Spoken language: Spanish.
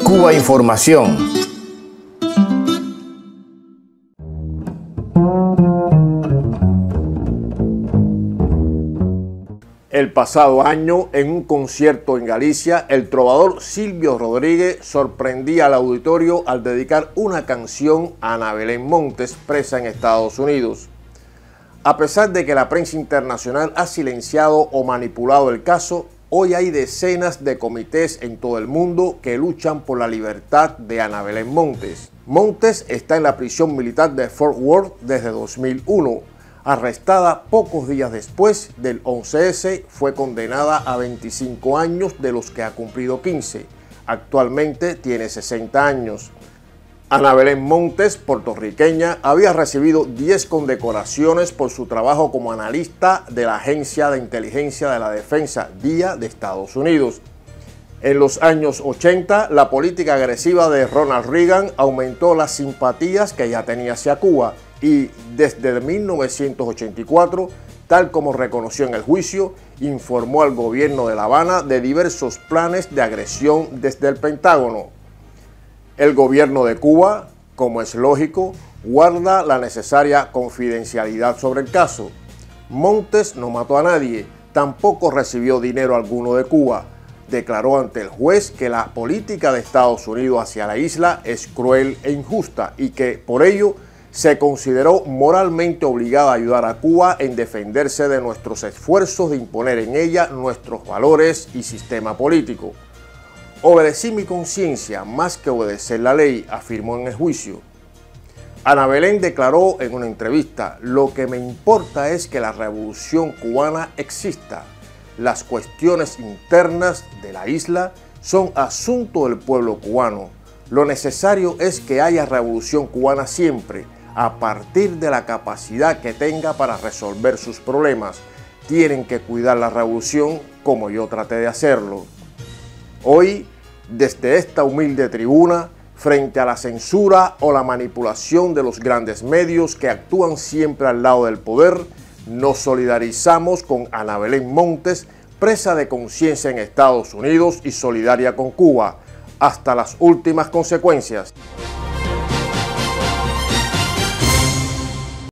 Cuba Información. El pasado año, en un concierto en Galicia, el trovador Silvio Rodríguez sorprendía al auditorio al dedicar una canción a Ana Belén Montes, presa en Estados Unidos. A pesar de que la prensa internacional ha silenciado o manipulado el caso, hoy hay decenas de comités en todo el mundo que luchan por la libertad de Ana Belén Montes. Montes está en la prisión militar de Fort Worth desde 2001. Arrestada pocos días después del 11S, fue condenada a 25 años, de los que ha cumplido 15. Actualmente tiene 60 años. Ana Belén Montes, puertorriqueña, había recibido 10 condecoraciones por su trabajo como analista de la Agencia de Inteligencia de la Defensa, DIA, de Estados Unidos. En los años 80, la política agresiva de Ronald Reagan aumentó las simpatías que ella tenía hacia Cuba y desde 1984, tal como reconoció en el juicio, informó al gobierno de La Habana de diversos planes de agresión desde el Pentágono. El gobierno de Cuba, como es lógico, guarda la necesaria confidencialidad sobre el caso. Montes no mató a nadie, tampoco recibió dinero alguno de Cuba. Declaró ante el juez que la política de Estados Unidos hacia la isla es cruel e injusta y que, por ello, se consideró moralmente obligada a ayudar a Cuba en defenderse de nuestros esfuerzos de imponer en ella nuestros valores y sistema político. Obedecí mi conciencia más que obedecer la ley, afirmó en el juicio. Ana Belén declaró en una entrevista: lo que me importa es que la revolución cubana exista. Las cuestiones internas de la isla son asunto del pueblo cubano. Lo necesario es que haya revolución cubana siempre, a partir de la capacidad que tenga para resolver sus problemas. Tienen que cuidar la revolución como yo traté de hacerlo. Hoy, desde esta humilde tribuna, frente a la censura o la manipulación de los grandes medios que actúan siempre al lado del poder, nos solidarizamos con Ana Belén Montes, presa de conciencia en Estados Unidos y solidaria con Cuba, hasta las últimas consecuencias.